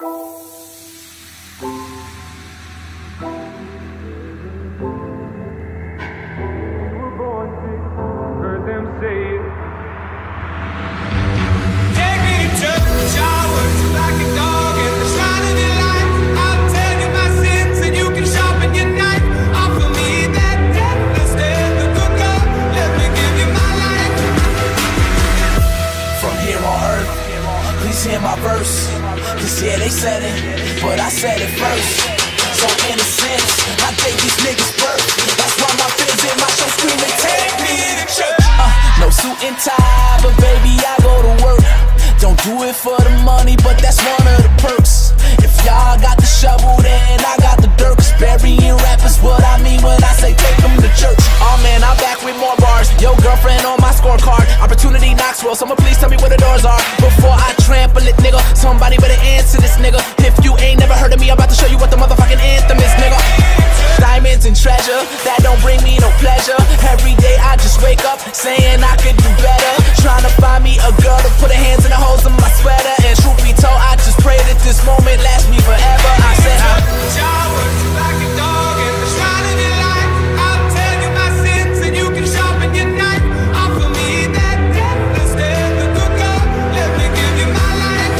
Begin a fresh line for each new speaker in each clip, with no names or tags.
Hear my verse, cause yeah, they said it, but I said it first. So in a sense, I gave these niggas birth. That's why my fans in my show screaming, take me to church. No suit and tie, but baby, I go to work. Don't do it for the money, but that's one of the perks. If y'all got the shovel, then I got the dirt. Cause burying rappers what I mean when I say take them to church. Oh man, I'm back with more bars. Yo, girlfriend on my scorecard. Opportunity knocks well. Someone please tell me where the doors are before I trample it, nigga. Somebody better answer this, nigga. If you ain't never heard of me, I'm about to show you what the motherfucking anthem is, nigga. Diamonds and treasure, that don't bring me no pleasure. Every day I just wake up saying I could do better. Trying to find me a girl to put her hands in the holes of my sweater. And truth be told, I just pray that this moment lasts me forever. I said like a dog and the shrine of your life. I'll tell you my sins and you can sharpen your knife. Offer me that death instead of the girl. Let me give you my life.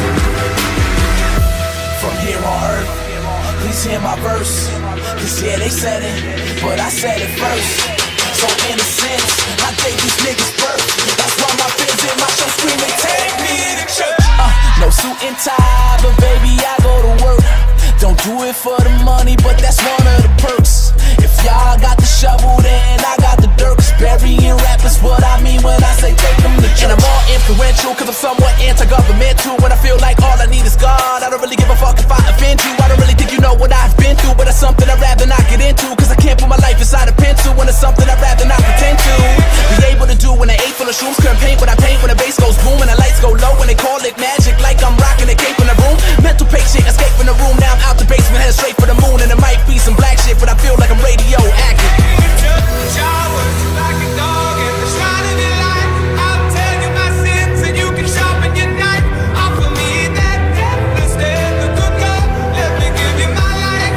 From here on earth, please hear my verse. Cause yeah, they said it, but I said it first. So in a sense, I gave these niggas birth. That's why my fans in my show screaming, take me to church. No suit and tie, but baby, I go to work. Don't do it for the money, but that's one of the perks. If y'all got the shovel, then I got the dirt. Cause burying rappers what I mean when I say take them to church. And I'm all influential, cause I'm somewhat anti-governmental. When I feel like all I need is God, I don't really give a fuck if I offend you. I don't really think you know what I've been through, but it's something I'd rather not get into. Cause I can't put my life inside a pencil when it's something I'd rather not pretend to be able to do. When I ate full of shrooms, couldn't paint what I paint. When the bass goes boom and the lights go low, when they call it magic, like I'm rocking a cape in the room. Mental patient, escape from the room, now I'm out the basement, headed straight for the moon. And it might be some black shit, but I feel like I'm radioactive. Showers like a dog and the shrine of your life. I'll tell you my sins and you can sharpen your knife. Offer me that death instead of the girl. Let me give you my life.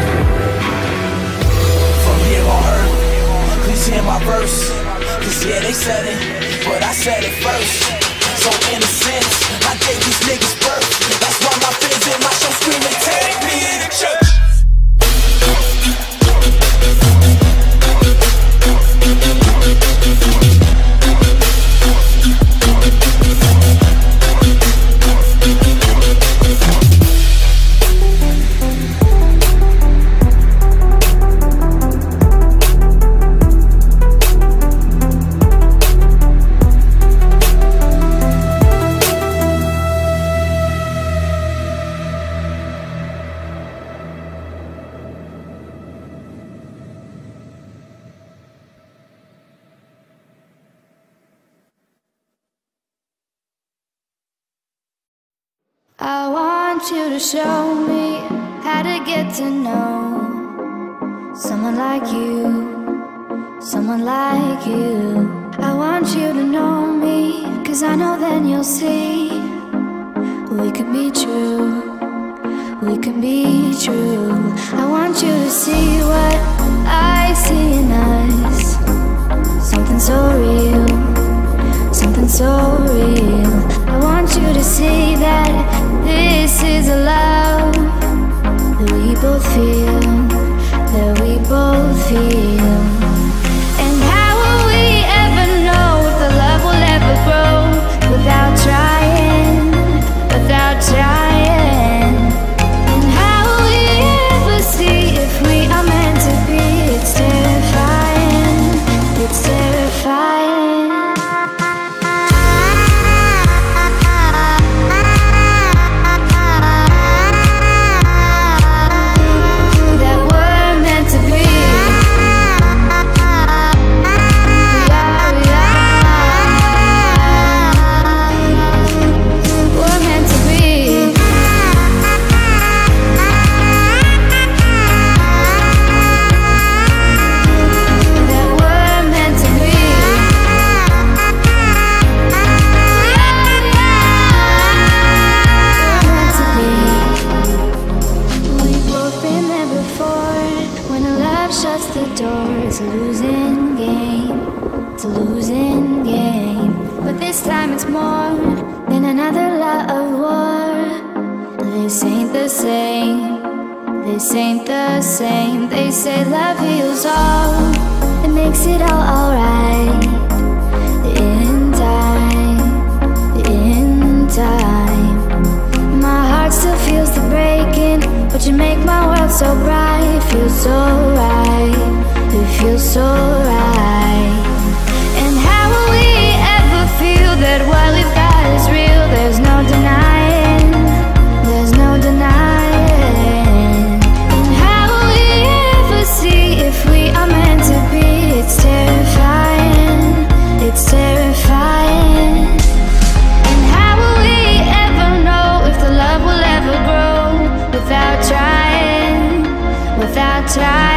From here on earth, please hear my verse. Cause yeah, they said it, but I said it first. So in a sense, I gave these niggas birth. That's why my fans in my show screaming, take me to church.
I want you to show me how to get to know someone like you, someone like you. I want you to know me, cause I know then you'll see we could be true, we can be true. I want you to see what I see in us, something so real, something so real. I want you to see that this is a love that we both feel, that we both feel. And how will we ever know if the love will ever grow without trying, without trying? And how will we ever see if we are meant to be? It's terrifying, it's terrifying. this ain't the same. This ain't the same. They say love heals all, it makes it all alright. In time, in time. My heart still feels the breaking, but you make my world so bright. It feels so right, it feels so right. And how will we ever feel that what we've got is real? There's no denying, there's no denying. And how will we ever see if we are meant to be? It's terrifying, it's terrifying. And how will we ever know if the love will ever grow without trying, without trying?